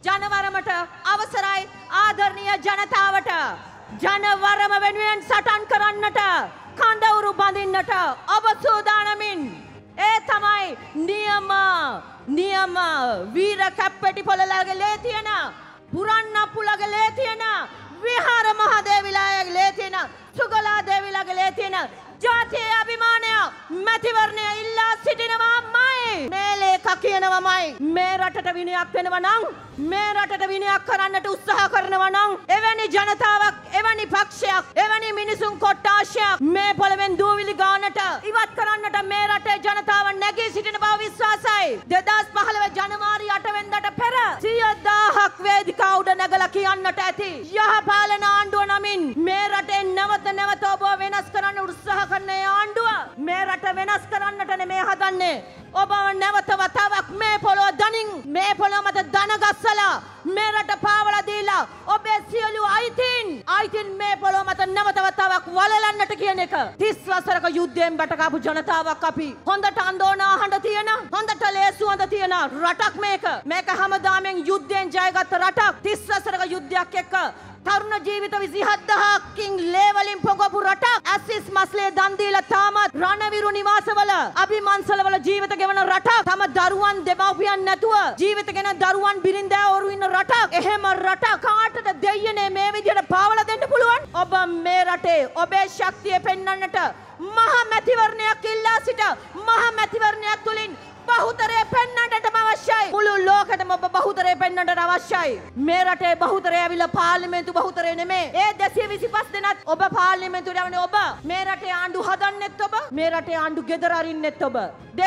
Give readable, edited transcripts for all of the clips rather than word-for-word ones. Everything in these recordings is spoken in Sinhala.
ජනවරමට අවසරයි ආදරණීය ජනතාවට ජනවරම වෙනුවෙන් සටන් කරන්නට කඳවුරු බඳින්නට ඔබ සූදානමින් ඒ තමයි නියම වීර කැප්පෙටිපොළලගේ ලේ තියෙන පුරන්නප්පුලගේ ලේ තියෙන විහාර මහදේවිලාගේ ලේ තියෙන සුගලා දේවිලාගේ ලේ තියෙන ජාතියේ අභිමානය මැතිවරණය ඉල්ලා සිටිනවාමයි මේ ලේඛ කියනවාමයි මේ රටට විනයක් වෙනවා නම් මේ රටට විනයක් කරන්නට උත්සාහ කරනවා නම් එවැනි ජනතාවක් එවැනි පක්ෂයක් එවැනි මිනිසුන් කොට්ටාශයක් මේ පොළවෙන් දූවිලි ගානට ඉවත් කරන්නට මේ රටේ ජනතාව නැගී සිටින බව විශ්වාසයි 2015 ජනවාරි 8 වෙනිදාට පෙර 100,000ක් වේදිකා උඩ නැගලා කියන්නට ඇති යහපාලන ආණ්ඩුව නමින් මේ රටේ නැවත ඔබ වෙනස් කරන්න උත්සාහ කරන ආණ්ඩුව මේ රට වෙනස් කරන්නට නෙමෙයි හදන්නේ ඔබ නැවත වතාවක් මේ පොළොව දනින් මේ පොළොව මත දන ගස්සලා මේ රට පාවලා දීලා ඔබේ සියලු අයිතීන් මේ පොළොව මත නැවත වතාවක් වලලන්නට කියන එක 30 වසරක යුද්ධයෙන් බටකාපු ජනතාවක් අපි හොඳට අඳෝනා හඬ තියෙන හොඳට ලේසුවඳ තියෙන රටක් මේක හැමදාමෙන් යුද්ධයෙන් ජයගත් රටක් 30 වසරක යුද්ධයක් එක්ක තරුණ ජීවිත 27000කින් ලේවලින් පොගපු රටක් ඇසිස් මස්ලේ දන් දීලා තාමත් රණවිරු නිවාසවල අභිමන්සලවල ජීවිත ගෙවන රටක් තම දරුවන් දෙමව්පියන් නැතුව ජීවිත ගෙන දරුවන් බිරින්දෑවරු ඉන්න රටක් එහෙම රටක් කාටද දෙයියනේ මේ විදියට පාවලා දෙන්න පුළුවන් ඔබ මේ රටේ ඔබේ ශක්තිය පෙන්වන්නට මහා මැතිවරණයක් ඉල්ලා සිට මහා මැතිවරණයක් තුලින් බහුතරය පෙන්වන්නටම අවශ්‍යයි මුළු ලෝකෙටම ඔබ බහුතරය පෙන්වන්නට අවශ්‍යයි මේ රටේ බහුතරය ඇවිල්ලා පාර්ලිමේන්තු බහුතරය නෙමෙයි ඒ 225 දෙනාත් ඔබ පාර්ලිමේන්තුවට යවන්නේ ඔබ මේ රටේ ආණ්ඩු හදන්නෙත් ඔබ මේ රටේ ආණ්ඩු ගෙදර අරින්නෙත් ඔබ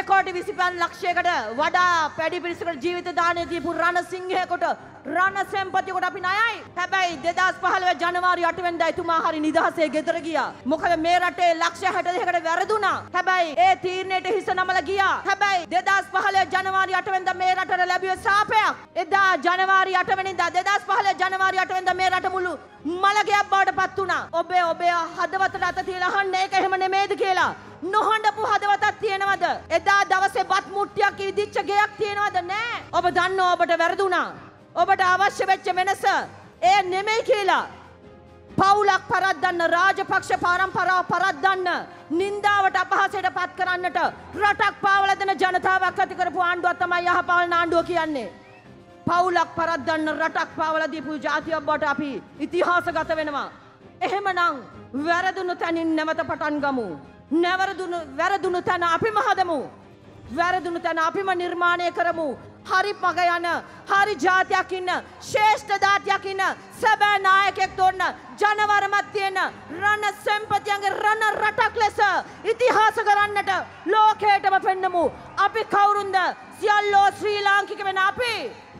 2.25 ලක්ෂයකට වඩා පැඩි පිරිසකට ජීවිත දාණය දීපු රණසිංහයෙකුට රණසෙම්පතියෙකුට අපි ණයයි හැබැයි 2015 ජනවාරි 8 වෙනිදා එතුමා හරි නිදහසේ ගෙදර ගියා මොකද මේ රටේ ලක්ෂ 62කට වැරදුනා හැබැයි ඒ තීරණයට හිස නමලා ගියා හැබැයි 2015 ජනවාරි 8 වෙනිදා මේ රටට ලැබිය සාපයක් එදා ජනවාරි 8 වෙනිදා 2015 ජනවාරි 8 වෙනිදා මේ රට මුළු මලගයක් බවට පත් වුණා ඔබේ හදවතට අත තියලා අහන්න ඒක එහෙම නෙමෙයිද කියලා නොහඬපු හදවතක් තියෙනවද එදා දවසේ බත් මුට්ටියක් ඉදිච්ච ගෙයක් තියෙනවද නෑ ඔබ දන්නවා ඔබට වැරදුනා ඔබට අවශ්‍ය වෙච්ච වෙනස ඒ නෙමෙයි කියලා පවුලක් පරද්දන්න රාජපක්ෂ පරම්පරාව පරද්දන්න නින්දාවට අපහාසයට පත් කරන්නට රටක් පාවලා දෙන ජනතාවක් ඇති කරපු ආණ්ඩුවක් තමයි යහපාලන ආණ්ඩුව කියන්නේ පවුලක් පරද්දන්න රටක් පාවලා දීපු ජාතියක් බවට අපි ඉතිහාසගත වෙනවා එහෙමනම් වැරදුණු තැනින් නැවත පටන් ගමු වැරදුණු තැන අපිම හදමු වැරදුණු තැන අපිම නිර්මාණය කරමු හරි මග යන හරි ජාතියක් ඉන්න ශ්‍රේෂ්ඨ දාතියක් ඉන්න සැබෑ නායකයෙක් තෝරන ජනවරමත් තියෙන රණ සම්පතියන්ගේ රණ රටක් ලෙස ඉතිහාස කරන්නට ලෝකයටම පෙන්නමු අපි කවුරුන්ද සියල්ලෝ ශ්‍රී ලාංකික වෙන අපි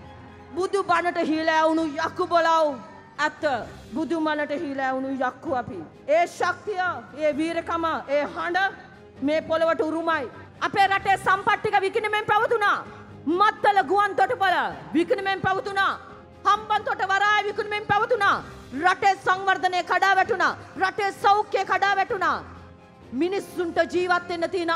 බුදු බණට හීලා වුණු යක්කු බොලව් ඇත්ත බුදු මනට හීලා වුණු යක්කු අපි ඒ ශක්තිය ඒ වීරකම ඒ හඬ මේ පොළවට උරුමයි අපේ රටේ සම්පත් ටික විකිණීමෙන් පැවතුණා මත්තල ගුවන් තොටුපළ විකිණීමෙන් පැවතුණා හම්බන්තොට වරාය විකිණීමෙන් පැවතුණා රටේ සංවර්ධනය කඩා වැටුණා රටේ සෞඛ්‍ය කඩා වැටුණා මිනිස්සුන්ට ජීවත් වෙන්න තියෙන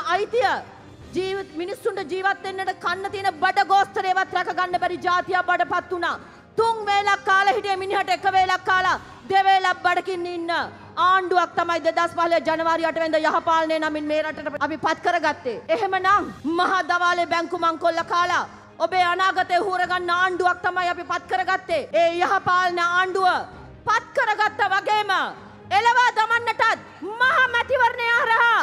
අයිතිය මිනිස්සුන්ට ජීවත් වෙන්නට කන්න තියෙන බඩ ගෝස්තරේවත් රැක ගන්න බැරි ජාතියක් බඩපත් වුණා 3 වේලක් කාලා හිටිය මිනිහට 1 වේලක් කාලා 2 වේලක් බඩකින් ඉන්න ආණ්ඩුවක් තමයි 2015 ජනවාරි 8 වෙනිදා යහපාලනය නමින් මේ රටට අපි පත් කරගත්තේ. එහෙමනම් මහා දවාලේ බැංකු මංකොල්ල කාලා ඔබේ අනාගතේ හුරගන්න ආණ්ඩුවක් තමයි අපි පත් කරගත්තේ. ඒ යහපාලන ආණ්ඩුව පත් කරගත්තා වගේම එළවා දමන්නටත් මහා මැතිවරණය හරහා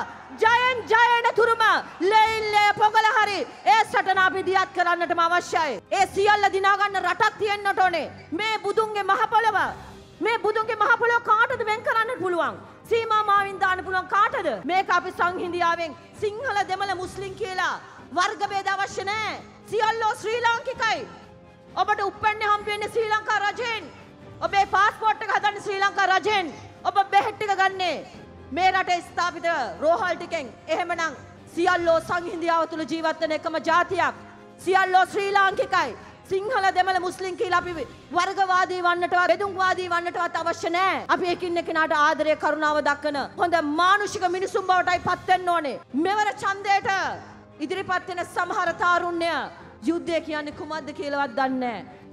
ජයෙන් තුරුම ලේල්ලේ පොගල හරි ඒ සටන අපි දියත් කරන්නටම අවශ්‍යයි. ඒ සියල්ල දිනා ගන්න රටක් තියෙන්නට ඕනේ. මේ බුදුන්ගේ මහ පොළව මේ බුදුන්ගේ මහ පොළොව කාටද වෙන් කරන්න පුළුවන්? සීමා මාවින් දාන්න පුළුවන් කාටද? මේක අපි සංහිඳියාවෙන් සිංහල දෙමළ මුස්ලිම් කියලා වර්ග ભેද අවශ්‍ය නැහැ. සියල්ලෝ ශ්‍රී ලාංකිකයි. ඔබට උප්පැන්නේ හම්බ වෙන්නේ ශ්‍රී ලංකා රජෙන්. ඔබේ පාස්පෝර්ට් එක හදන්නේ ශ්‍රී ලංකා රජෙන්. ඔබ බෙහෙත් ටික ගන්නේ මේ රටේ ස්ථාපිත රෝහල් ටිකෙන්. එහෙමනම් සියල්ලෝ සංහිඳියාව තුල ජීවත් වෙන එකම ජාතියක්. සියල්ලෝ ශ්‍රී ලාංකිකයි. සිංහල දෙමළ මුස්ලිම් කියලා අපි වර්ගවාදී වන්නටවත් බෙදුම්වාදී වන්නටවත් අවශ්‍ය නැහැ. අපි එකින් එකිනාට ආදරය කරුණාව දක්වන හොඳ මානුෂික මිනිසුන් බවටයි පත් වෙන්න ඕනේ. මෙවර ඡන්දයට ඉදිරිපත් වෙන සමහර තාරුණ්‍ය යුද්ධය කියන්නේ කුමක්ද කියලාවත් දන්නේ නැහැ.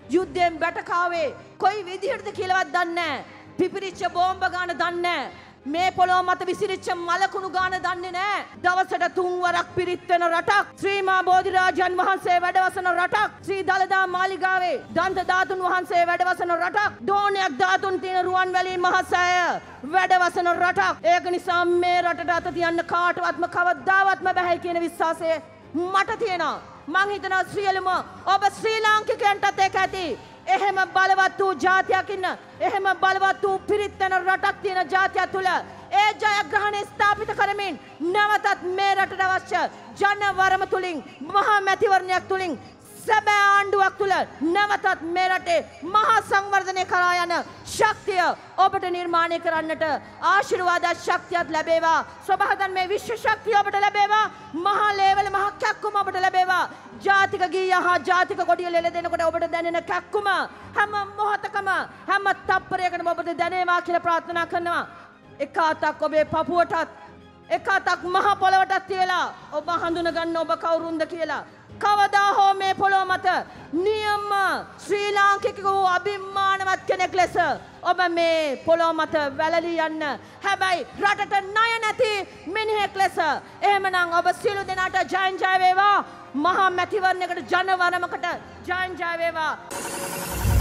යුද්ධයෙන් බැටකාවේ කොයි විදිහටද කියලාවත් දන්නේ නැහැ. පිපිරිච්ච බෝම්බ ගාන දන්නේ නැහැ. මේ පොළොව මත විසිරිච්ච මලකුණු ගාන දන්නේ නැහැ. දවසට 3 වරක් පිරිත් වෙන රටක්. ශ්‍රී මා බෝධිරාජන් වහන්සේ වැඩවසන රටක්. ශ්‍රී දළදා මාලිගාවේ දන්ත ධාතුන් වහන්සේ වැඩවසන රටක්. දෝණයක් ධාතුන් තියෙන රුවන්වැලි මහසෑය වැඩවසන රටක්. ඒක නිසා මේ රටට අත තියන්න කාටවත්ම කවදාවත්ම බෑ කියන විශ්වාසය මට තියෙනවා. මං හිතනවා සියලුම ඔබ ශ්‍රී ලාංකිකයන්ටත් ඒක ඇති. එහෙම බලවත් වූ ජාතියක් ඉන්න, එහෙම බලවත් වූ පිරිත් වෙන රටක් තියෙන ජාතිය තුළ ඒ ජයග්‍රහණය ස්ථාපිත කරමින් නැවතත් මේ රටට අවශ්‍ය ජනවරම තුලින් මහා මැතිවරණයක් තුලින් සැබෑ ආණ්ඩුවක් තුළ නැවතත් මේ රටේ මහා සංවර්ධනය කරා යන ශක්තිය ඔබට නිර්මාණය කරන්නට ආශිර්වාද ශක්තියක් ලැබේවා. සබහදන් මේ විශ්ව ශක්තිය ඔබට ලැබේවා. මහා ලේවල මහා කැක්කුම ඔබට ලැබේවා. ජාතික ගීය හා ජාතික කොඩිය ලෙල දෙනකොට ඔබට දැනෙන කැක්කුම හැම මොහොතකම හැම තප්පරයකටම ඔබට දැනේවා කියලා ප්‍රාර්ථනා කරනවා. එක අතක් ඔබේ පපුවටත් එක අතක් මහ පොළවටත් තියලා ඔබ හඳුන ගන්න ඔබ කවුරුන්ද කියලා. කවදා හෝ මේ පොළොව මත නියම ශ්‍රී ලාංකික වූ අභිමානවත් කෙනෙක් ලෙස ඔබ මේ පොළොව මත වැළලී යන්න. හැබැයි රටට ණය නැති මිනිහෙක් ලෙස. එහෙමනම් ඔබ සියලු දෙනාට ජය වේවා. මහා මැතිවරණයකට ජනවරමකට ජය වේවා.